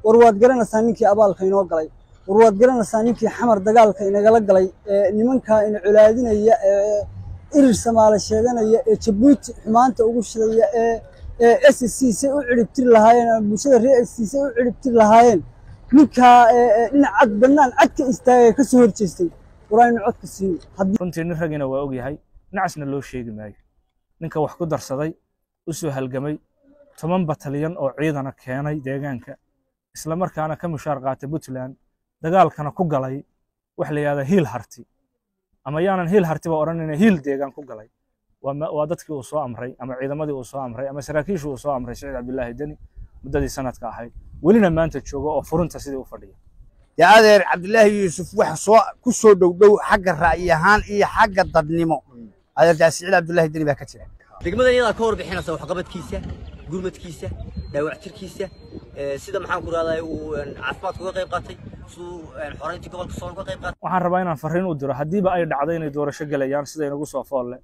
warwaad garanaysaa ninkii abaalka inoo galay warwaad garanaysaa ninkii xamar dagaalka inagala galay nimanka in culaadinaya irir Soomaali sheeganaya Jabuuti xumaanta ugu shidaya SSC say u ciribtir lahaayeen bulshada reer SSC say u ciribtir lahaayeen ninka dhinac banaan cad ka istaagay ka soo horjeestay waraynu codka siin runtii nin ragina waa og yahay nacasna loo sheegi maayo ninka wax ku darsaday u soo halgamay 10 batalyan oo ciidana keenay deegaanka isla markaana ka mushaar qaatay Puntland dagaalkana ku galay wax la yiraahdo hiil harti ama yaanan hiil hartiba oranayna hiil deegaan ku galay waa dadkii uu soo amray ama ciidamadii uu soo amray ama saraakiishu uu soo amray Saciid Cabdullaahi Dani muddadii sanadka ahayd welina maanta joogo oo furunta sidii u fadhiya يا أدير عبد الله يوسف وحصو كسر دو حق الرأي هان إيه حق الضدنمو هذا سعيد عبد الله الدنيا كتير. دقمة يلا كور بحنا سو حقبت كيسة قرمت كيسة داوعتر كيسة سيدا محمد كورا وعفمات كوي قيب قاتي سو حريتي قبل كسر كوي قيب قاتي. waxaan rabaa inaan fariin u diro hadii ba ay dhacday inay doorasho galayaan sida inagu soo fool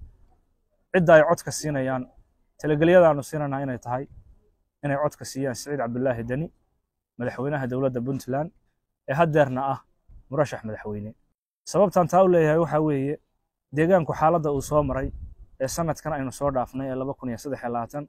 cid ay codka siinayaan talagaliyadaanu siinana inay tahay inay codka siiyaan Saciid Cabdullaahi Dani madaxweynaha dawladda Puntland haddeerna ah murashax madaxweyne sababtan taa u leeyahay waxa weeye deegaanku xaaladda uu soo maray sanadkan aynu soo dhaafnay 2023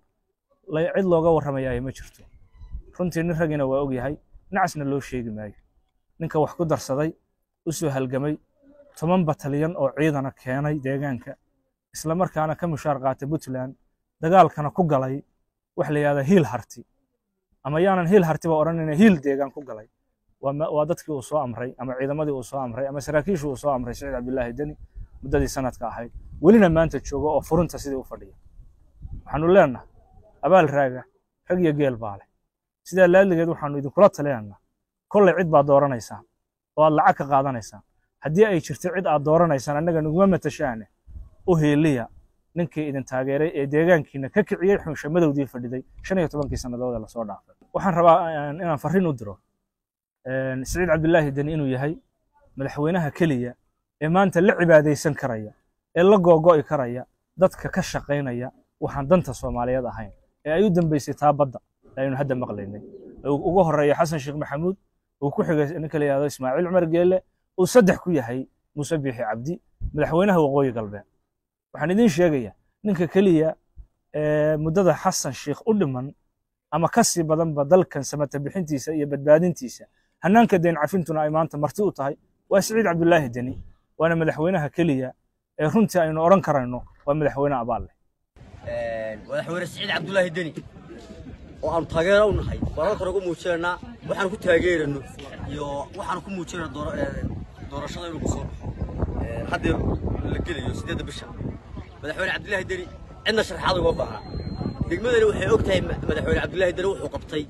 cid looga warramayaa ma jirto runtii nin ragina waa og yahay nacasna loo sheegi maayo ninka wax ku darsaday u soo halgamay 10 batalyan oo ciidana keenay deegaanka isla markaana ka mushaar qaatay Puntland dagaalkana ku galay wax la yiraahdo hiil harti ama yaanan hiil hartiba oranayna hiil deegaan ku galay waa dadkii uu soo amray ama ciidamadii uu soo amray ama saraakiishu uu soo amray Saciid Cabdullaahi Dani muddadii sanadka ahayd welina maanta joogo oo furunta sidii u fadhiya waxaanu leenahay abaal raaga rag iyo geel baale sida laaligeed waxaanu idin kula taleenahay kollay cid baad dooranaysaa oo aad lacag ka qaadanaysaa haddii ay jirto cid aad dooranaysaan annaga naguma matashaane u heeliya ninkii idin taageeray ee deegaankiina ka kiciyay xunshamadowdii fadhiday 15 sanadood la soo dhaafay waxaan rabaa inaan fariin u diro Saciid Cabdullaahi Dani inuu yahay madaxweynaha kaliya ee maanta la cibaadeysan karaya ee la go'go'i karaya dadka ka shaqeynaya waxaan danta Soomaaliyeed ahayn ee ay u dambeysay taabada aynu hadda maqlaynay ugu horeeya Xasan Sheekh Maxamuud uu ku xigay ninka la yiraahdo Ismaaciil Cumar Geelle uu saddex ku yahay Muuse Biixi Cabdi madaxweynaha waqooyi galbeed waxaan idin sheegayaa ninka kaliya muddada Xasan Sheekh u dhiman ama ka sii badan dalkan samata bixintiisa iyo badbaadintiisa hanaanka deen cafintuna ay maanta marti u tahay waa Saciid Cabdullaahi Dani waana madaxweynaha kaliya ee runtii aynu oran karayno waa madaxweyne abaal leh madaxweyne Saciid Cabdullaahi Dani oo aan taageero u nahay baa kor ugu muujinaa waxaan ku taageerano iyo waxaan ku muujinaa doorashada inuu soo hadda la geliyo 8 bisha madaxweyne Cabdullaahi Dani cidna sharaxaad uga baahan degmadani waxay ogtahay madaxweyne Cabdullaahi Dani wuxuu qabtay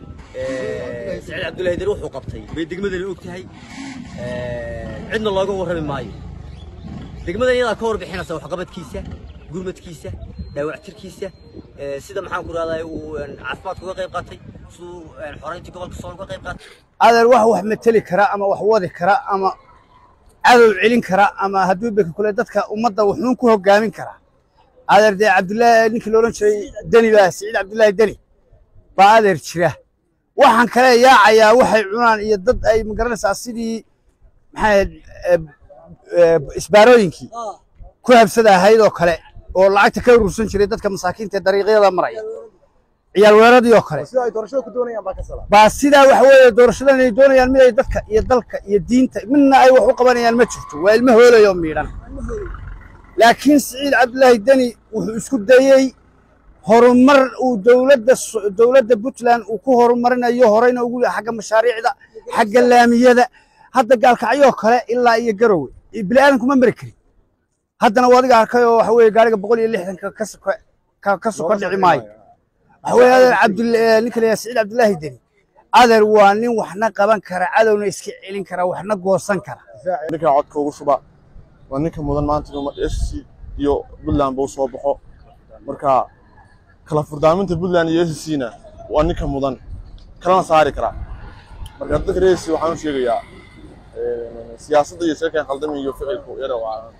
Saciid Cabdullaahi Dani wuxuu qabtay bay degmadani ogtahay cidna looga warrami maayo degmadani yada koor bixina soo xaqabadkiisa gurmadkiisa daawactirkiisa sida maxaan ku raadayay uu caafimaad uga qayb qaatay soo xoreyntii gobolka soo uga qayb qaatay أدير wax matali kara ama wax wadi kara ama cadow celin kara ama hadduu beka kula dadka ummadda wuxuu ku hogaamin kara أدير عبد الله نيكي لورن شيء دني بس سعيد عبد الله دني بأدير شره waxaan kale yaacayaa waxay cunaan iyo dad ay magaranaysaa sidii maxay isbaarooyinkii ku habsada ahaydoo kale oo lacagta ka urursan jiray dadka masaakiinta dariiqyada maraya ciyaal weeradii oo kale sida ay doorashada ku doonayaan baa ka salaam baa sida wax weeye doorashadan ay doonayaan mid ay dadka iyo dalka iyo diinta midna ay wax u qabanayaan ma jirto waa ilmo hoolayo miidhan laakiin Saciid Cabdullaahi Dani wuxuu isku dayay horumar uu dawladda Puntland uu ku horumarinayo horeyna ugu xagga mashaariicda xagga laamiyada hadda gaalkacyo kale ilaa iyo garowe bilaadan kuma mari karin haddana wadiga arkay oo wax weeye gaariga 160 ka soo dhici maayo wax weeye Cabdullaahi ninka la Saciid Cabdullaahi Dani adeer waa nin waxna qaban kara cadowna iska celin kara waxna goosan kara ninka codka ugu shuba waa ninka mudan maanta inuu SC iyo Puntland buu soo baxo marka kala furdaaminta Puntland iyo SC-na waa ninka mudan kala saari kara marka dadka reesi waxaan u sheegayaa siyaasadda iyo shirkan khaldami iyo ficilku yara waa